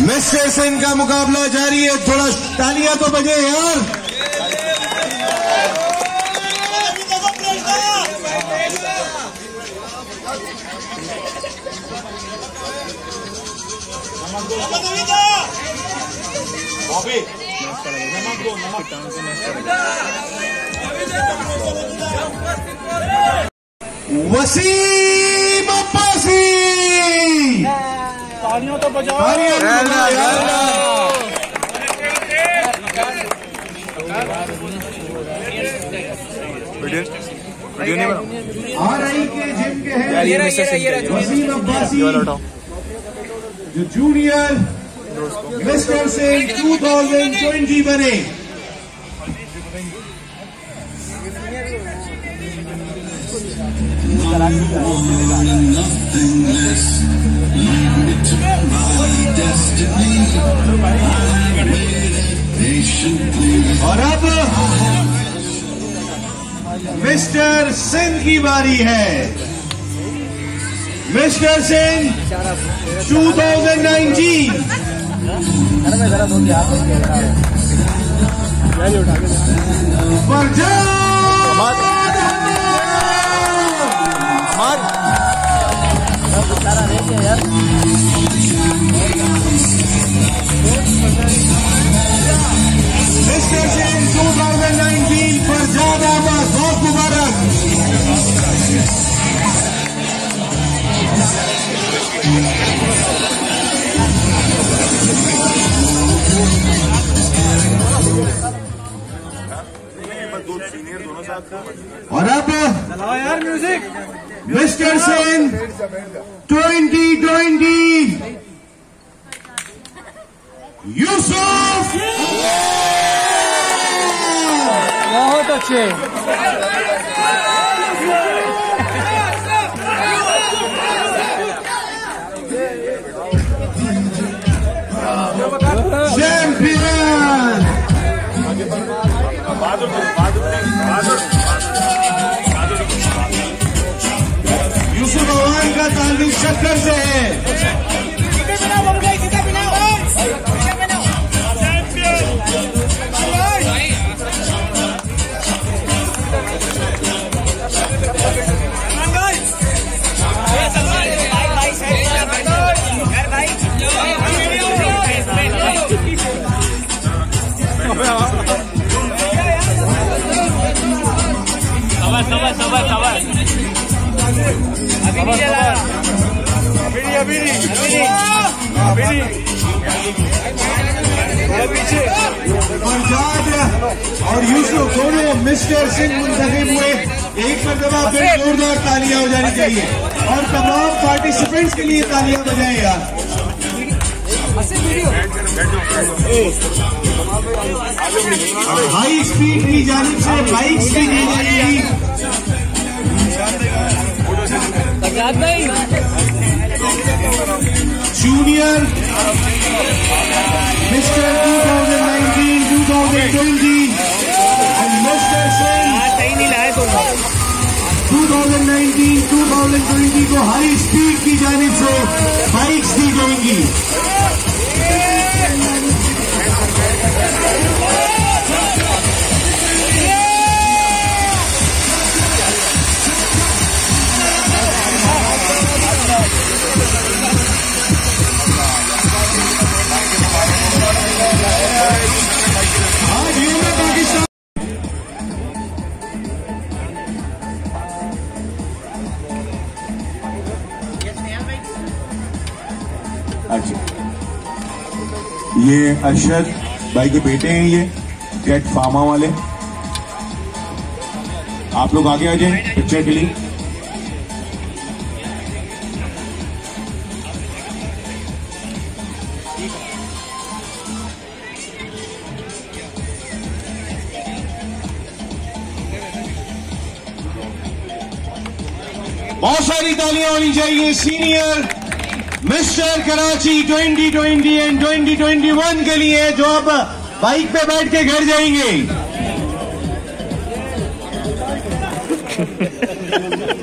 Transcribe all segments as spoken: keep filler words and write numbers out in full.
Mister Singh का मुकाबला जारी है। थोड़ा तालियां तो बजे यार। वसीम अब्बासी, तालियों तो बजाओ। आर आई के जिम के हैं वसीम अब्बासी, जो जूनियर मिस्टर सिंह दो हज़ार बीस बने। और अब मिस्टर सिंह की बारी है। मिस्टर सिंह दो हज़ार उन्नीस मिस्टर सिंह दो हज़ार उन्नीस पर ज्यादा बहुत मुबारक। और अब चलाओ यार music. Mister Singh twenty twenty Yusuf. बहुत अच्छे। चैंपियन यूसुफ अवान का ताल्लुक शक्कर से है। सबर सबर सबर अभी नहीं चला। अभी नहीं अभी नहीं अभी नहीं पीछे। फरजाद और यूसुफ दोनों मिस्टर सिंह मुंतखब हुए। एक मरतबा फिर जोरदार तालियां हो जानी चाहिए और तमाम पार्टिसिपेंट्स के लिए तालियां बजाएं यार। हाई स्पीड की जानिब से बाइक्स भी दी जाएगी। जूनियर मिस्टर दो हज़ार उन्नीस, दो हज़ार बीस और मिस्टर सिंह सही नहीं लाए तो दो हज़ार उन्नीस, दो हज़ार बीस को हाई स्पीड की जानिब से बाइक्स दी जाएंगी। अच्छा, ये अरशद भाई के बेटे हैं, ये कैट फार्मा वाले। आप लोग आगे आ जाएं पिक्चर के लिए। बहुत सारी तालियां होनी चाहिए senior mister Karachi twenty twenty and twenty twenty one के लिए, जो अब बाइक पे बैठ के घर जाएंगे।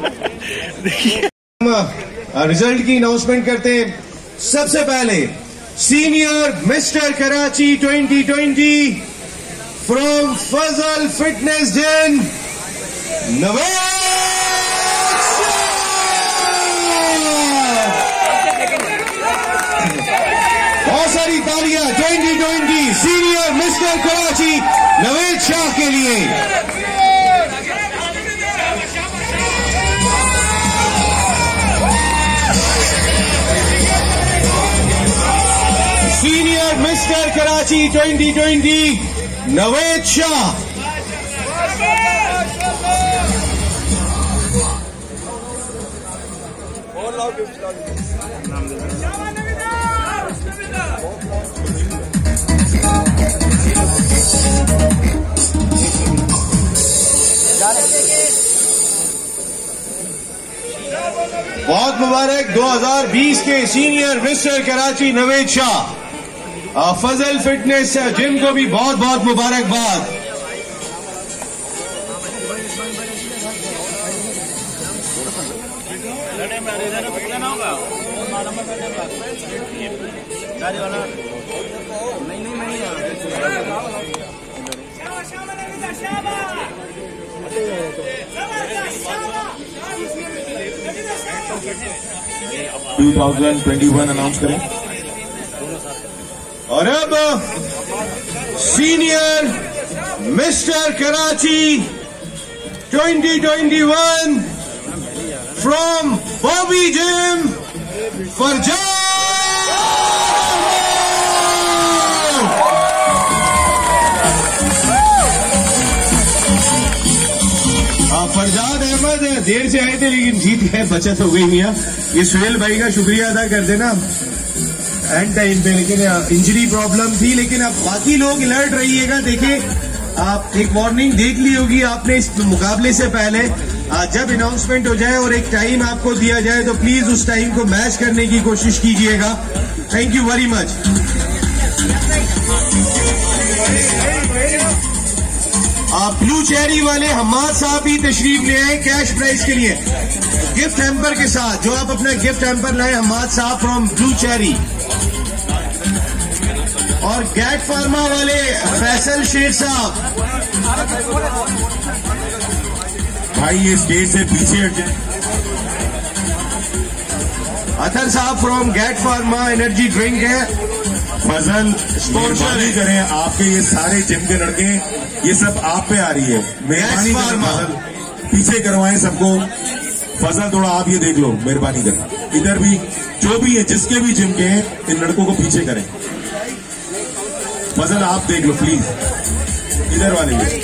रिजल्ट की अनाउंसमेंट करते हैं। सबसे पहले Senior Mister Karachi twenty twenty from Fazal Fitness Gym, Naved Shah. बहुत सारी तालियां twenty twenty Senior Mister Karachi Naved Shah के लिए। Senior Mister Karachi twenty twenty, Naved Shah. बहुत मुबारक दो हज़ार बीस के senior mister Karachi Naved Shah. Fazal fitness gym को भी बहुत बहुत मुबारकबाद। Two thousand twenty one announce करें। और अब senior mister Karachi twenty twenty one from Bobby gym Farjad. Farjad Ahmad देर से आए थे लेकिन जीत गए, बचत हो गई मियाँ। ये सुहेल भाई का शुक्रिया अदा कर देना एंड टाइम पे, लेकिन इंजरी प्रॉब्लम थी। लेकिन अब बाकी लोग अलर्ट रहिएगा। देखिए आप एक वार्निंग देख ली होगी आपने इस मुकाबले से पहले। जब अनाउंसमेंट हो जाए और एक टाइम आपको दिया जाए तो प्लीज उस टाइम को मैच करने की कोशिश कीजिएगा। Thank you very much. आप ब्लू चेरी वाले हमाद साहब भी तशरीफ ले आए कैश प्राइज के लिए गिफ्ट हैम्पर के साथ। जो आप अपना गिफ्ट हैम्पर लाए Hamad sahab from blue cherry. और गैट फार्मा वाले फैसल शेख साहब, भाई ये स्टेज से पीछे हट जाए। Athar sahab from Getz pharma energy drink है। फजल मेहरबानी करें, आपके ये सारे जिम के लड़के ये सब आप पे आ रही है, मेहरबानी करें फजल पीछे करवाएं सबको। फजल थोड़ा आप ये देख लो, मेहरबानी करें। इधर भी जो भी है जिसके भी जिम के हैं इन लड़कों को पीछे करें। फजल आप देख लो प्लीज, इधर वाले भी।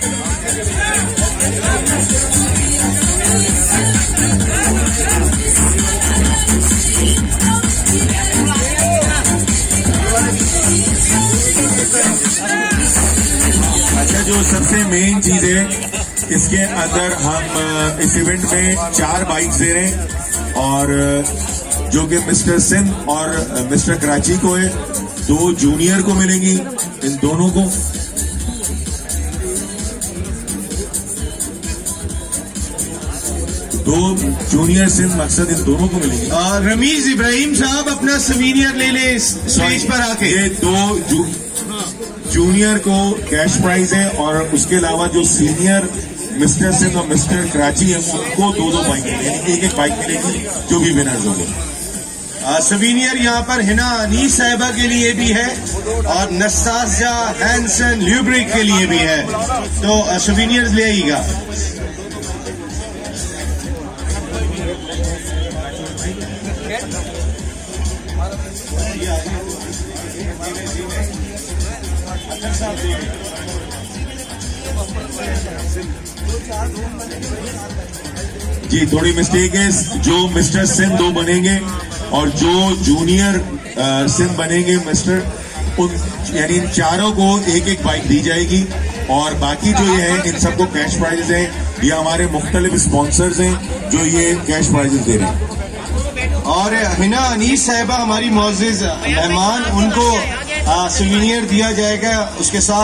अच्छा, जो सबसे मेन चीज है इसके अंदर हम इस इवेंट में चार बाइक्स दे रहे हैं और जो कि मिस्टर सिंध और मिस्टर कराची को है, दो जूनियर को मिलेंगी इन दोनों को। दो जूनियर सिंध मकसद इन दोनों को मिलेंगी। और रमीज इब्राहिम साहब अपना सीनियर ले ले स्टेज पर आके। ये दो जू, जूनियर को कैश प्राइज है और उसके अलावा जो सीनियर मिस्टर सिंह और मिस्टर कराची है उनको दो दो बाइक मिलेगी, एक एक बाइक मिलेगी जो भी विनर्स होंगे। सवीनियर यहाँ पर हिना अनीस साहिबा के लिए भी है और नस्तासिया हैंसन ल्यूब्रिक के लिए भी है, तो सवीनियर्स ले आइएगा। जी थोड़ी मिस्टेक है, जो मिस्टर सिंह दो बनेंगे और जो जूनियर सिंह बनेंगे मिस्टर, उन यानी इन चारों को एक एक बाइक दी जाएगी और बाकी जो ये है इन सबको कैश प्राइजेस हैं। ये हमारे मुख्तलिफ स्पॉन्सर्स हैं जो ये कैश प्राइजेस दे रहे हैं। और हिना अनीस साहिबा हमारी मोअज़्ज़िज़ मेहमान, उनको सुवीनियर दिया जाएगा। उसके साथ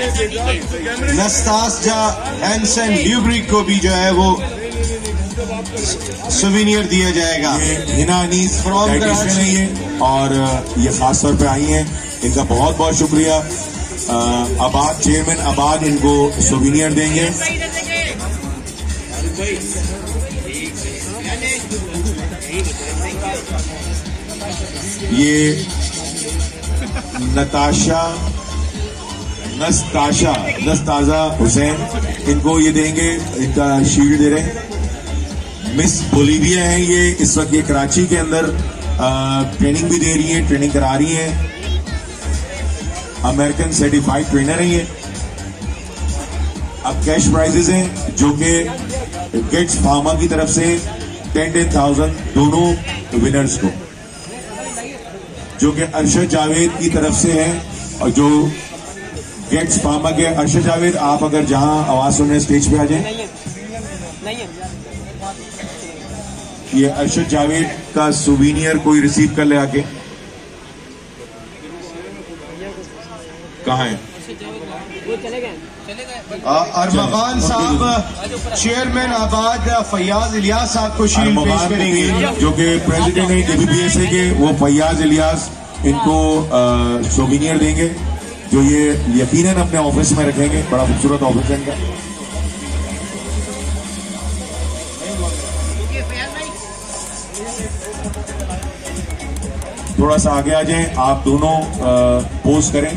साथ नस्तासिया हैंसन ल्यूब्रिक को भी जो है वो सुवीनियर दिया जाएगा। ये हिना अनीस From डाइटिशियन है ये, और ये खास तौर पे आई हैं, इनका बहुत बहुत शुक्रिया। आबाद चेयरमैन आबाद इनको सुवीनियर देंगे। ये नताशा नस्ताशा नस्ताजा हुसैन, इनको ये देंगे, इनका शील्ड दे रहे हैं। मिस बोलीविया है ये, इस वक्त ये कराची के अंदर ट्रेनिंग भी दे रही है, ट्रेनिंग करा रही है, अमेरिकन सर्टिफाइड ट्रेनर है ये। अब कैश प्राइजेस हैं जो कि गेट्स फार्मा की तरफ से टेन टेन थाउजेंड दोनों विनर्स को, जो कि अरशद जावेद की तरफ से है, और जो गेट्स फार्मा के अरशद जावेद, आप अगर जहां आवाज सुनने स्टेज पे आ जाए। ये अरशद जावेद का सुवीनियर कोई रिसीव कर ले आके। कहाँ है? अरमगान साहब चेयरमैन आबाद फैयाज इलियास साहब को शील्ड पेश करेंगे, जो कि प्रेसिडेंट है केबीपीएस के, वो फैयाज इलियास इनको सोविनियर देंगे, जो ये यकीनन अपने ऑफिस में रखेंगे। बड़ा खूबसूरत ऑफिस है इनका। थोड़ा सा आगे आ जाएं, आप दोनों पोज करें।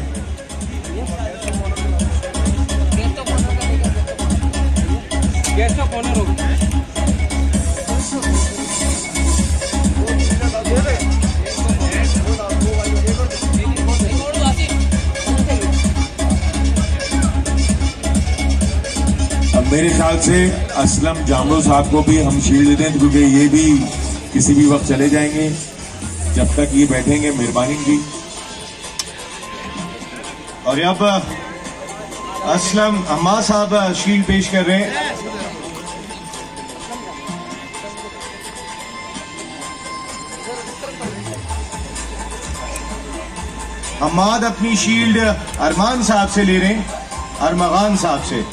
अब मेरे ख्याल से असलम जामो साहब को भी हम शील्ड दें, क्योंकि ये भी किसी भी वक्त चले जाएंगे। जब तक ये बैठेंगे, मेहरबानी जी। और अब असलम अम्मा साहब शील्ड पेश कर रहे हैं। हमाद अपनी शील्ड अरमान साहब से ले रहे हैं, अरमगान साहब से।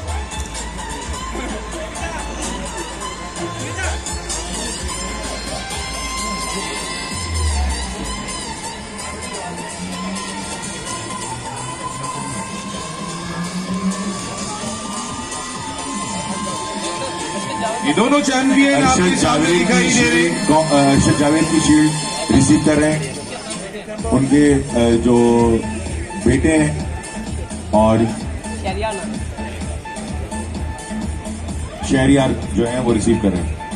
ये दोनों चैंपियन आपके सामने दिखाई दे रहे हैं। अरशद जावेद की शील्ड रिसीव कर रहे हैं, उनके जो बेटे हैं और शहरियार जो हैं वो रिसीव कर रहे हैं।